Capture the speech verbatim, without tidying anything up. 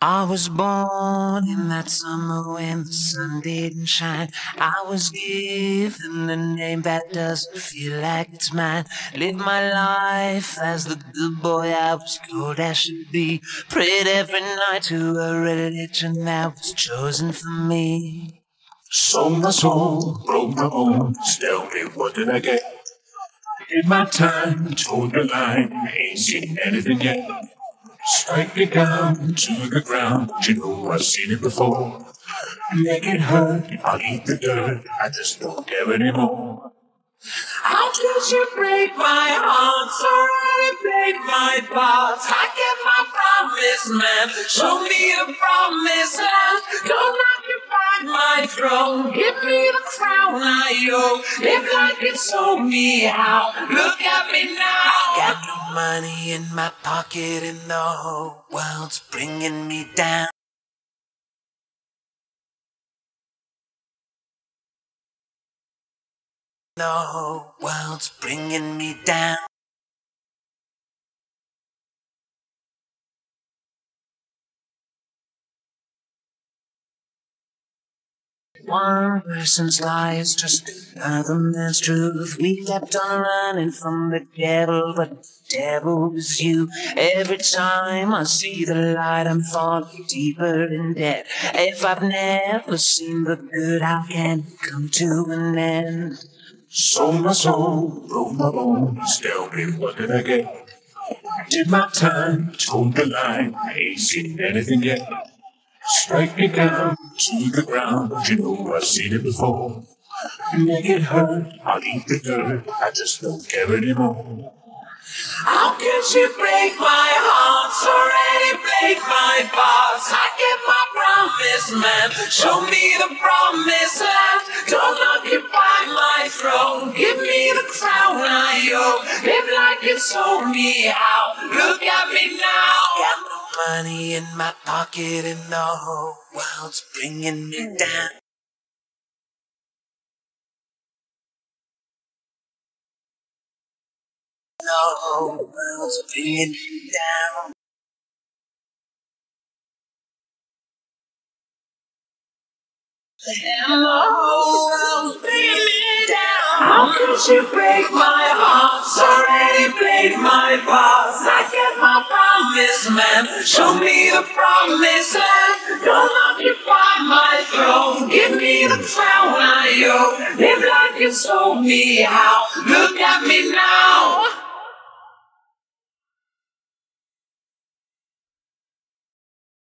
I was born in that summer when the sun didn't shine. I was given a name that doesn't feel like it's mine. Live my life as the good boy I was told I should be. Prayed every night to a religion that was chosen for me. Sold my soul, broke my bones, tell me what did I get? Did my time, told the line, ain't seen anything yet. Strike me down to the ground, you know I've seen it before. Make it hurt, I'll eat the dirt, I just don't care anymore. How could you break my heart, so I break my parts? I kept my promise, man. Show me the promised land. Don't occupy my throne. Give me the crown I owe. Live like it told me how. Look at me now. Got no money in my pocket, and the whole world's bringing me down. The whole world's bringing me down. One person's lie is just another man's truth. We kept on running from the devil, but the devil was you. Every time I see the light, I'm falling deeper in debt. If I've never seen the good, how can it come to an end? Sold my soul, broke my bones, tell me what did I get? Did my time, told the line, ain't seen anything yet. Strike me down to the ground, you know I've seen it before. Make it hurt, I'll eat the dirt, I just don't care anymore. How could you break my heart, already break my parts? I kept my promise, man. Show me the promised land. Don't occupy my throne. Give me the crown I owe. Live like you told me how. Look at me now. Got no money in my pocket, and the whole world's bringing me down. The whole world's bringing me down. And the whole world's bringing me down. How could you break my heart? Already played my parts. I kept my promise, man. Show me the promised land. Don't occupy my throne. Give me the crown I owe. Live like you told me how. Look at me now.